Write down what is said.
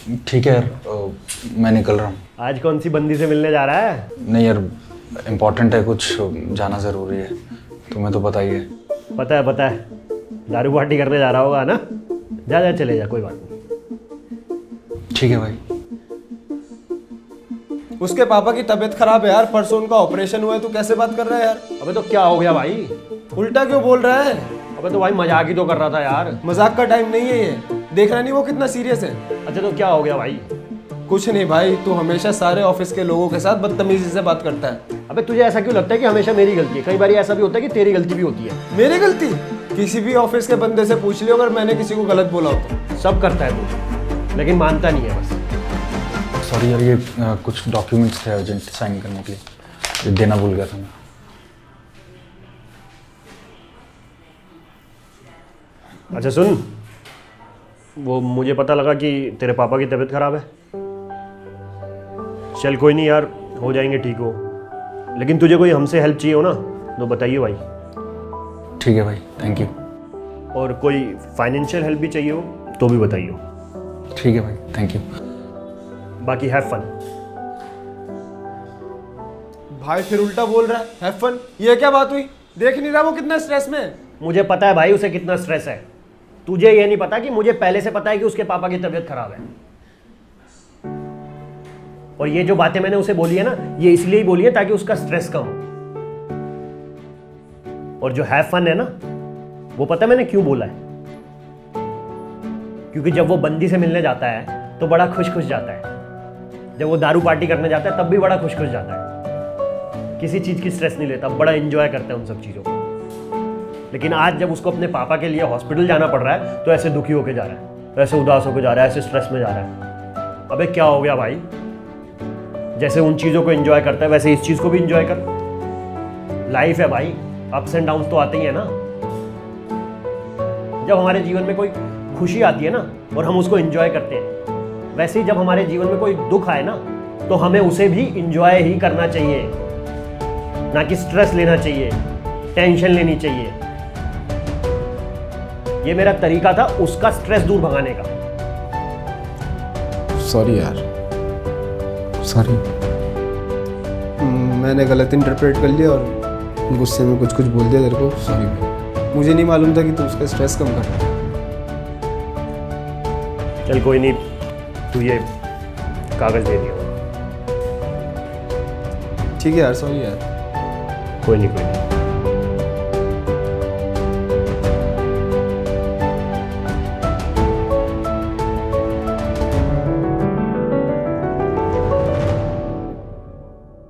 ठीक है यार, मैं निकल रहा हूँ। आज कौन सी बंदी से मिलने जा रहा है? नहीं यार, इम्पोर्टेंट है, कुछ जाना ज़रूरी है, तुम्हें तो पता ही है। पता है, दारू पार्टी करने जा रहा होगा ना। जा चले जा, कोई बात नहीं। ठीक है भाई। उसके पापा की तबीयत खराब है यार, परसों उनका ऑपरेशन हुआ है, तू कैसे बात कर रहा है यार? अबे तो क्या हो गया भाई? उल्टा क्यों बोल रहा है? अबे तो भाई मजाक ही तो कर रहा था यार। मजाक का टाइम नहीं है ये, देख रहा नहीं वो कितना सीरियस है। अच्छा तो क्या हो गया भाई? कुछ नहीं भाई, तू हमेशा सारे ऑफिस के लोगों के साथ बदतमीजी से बात करता है। अबे तुझे ऐसा क्यों लगता है कि हमेशा मेरी गलती है? कई बार ऐसा भी होता है कि तेरी गलती भी होती है। मेरी गलती? किसी भी ऑफिस के बंदे से पूछ लियो अगर मैंने किसी को गलत बोला हो तो। सब करता है तू, लेकिन मानता नहीं है बस। सॉरी यार, ये कुछ डॉक्यूमेंट्स थे अर्जेंट साइन करने के लिए, ये देना भूल गया था मैं। अच्छा सुन, वो मुझे पता लगा कि तेरे पापा की तबीयत खराब है। चल कोई नहीं यार, हो जाएंगे ठीक हो। लेकिन तुझे कोई हमसे हेल्प चाहिए हो ना तो बताइए भाई। ठीक है भाई, थैंक यू। और कोई फाइनेंशियल हेल्प भी चाहिए हो तो भी बताइए। ठीक है भाई, थैंक यू। बाकी हैव फन। भाई फिर उल्टा बोल रहा है हैव फन, ये क्या बात हुई? देख नहीं रहा वो कितना स्ट्रेस में है? मुझे पता है भाई उसे कितना स्ट्रेस है। तुझे ये नहीं पता कि मुझे पहले से पता है कि उसके पापा की तबीयत खराब है। और ये जो बातें मैंने उसे बोली है ना, ये इसलिए ही बोली है ताकि उसका स्ट्रेस कम हो। और जो हैव फन है ना, वो पता है मैंने क्यों बोला है? क्योंकि जब वो बंदी से मिलने जाता है तो बड़ा खुश खुश जाता है। जब वो दारू पार्टी करने जाता है तब भी बड़ा खुश खुश जाता है। किसी चीज की स्ट्रेस नहीं लेता, बड़ा एंजॉय करता है उन सब चीजों को। लेकिन आज जब उसको अपने पापा के लिए हॉस्पिटल जाना पड़ रहा है तो ऐसे दुखी होके जा रहा है, ऐसे उदास होके जा रहा है, ऐसे स्ट्रेस में जा रहा है। अबे क्या हो गया भाई? जैसे उन चीज़ों को एंजॉय करता है वैसे इस चीज़ को भी एंजॉय कर। लाइफ है भाई, अप्स एंड डाउन्स तो आते ही है ना। जब हमारे जीवन में कोई खुशी आती है ना और हम उसको एंजॉय करते हैं, वैसे ही जब हमारे जीवन में कोई दुख आए ना तो हमें उसे भी एंजॉय ही करना चाहिए, ना कि स्ट्रेस लेना चाहिए, टेंशन लेनी चाहिए। ये मेरा तरीका था उसका स्ट्रेस दूर भगाने का। सॉरी यार, सॉरी, मैंने गलत इंटरप्रेट कर लिया और गुस्से में कुछ बोल दिया तेरे को। सॉरी भाई, मुझे नहीं मालूम था कि तू उसका स्ट्रेस कम कर रहा है। चल कोई नहीं, तू ये कागज दे दिया। ठीक है यार, सॉरी यार। कोई नहीं।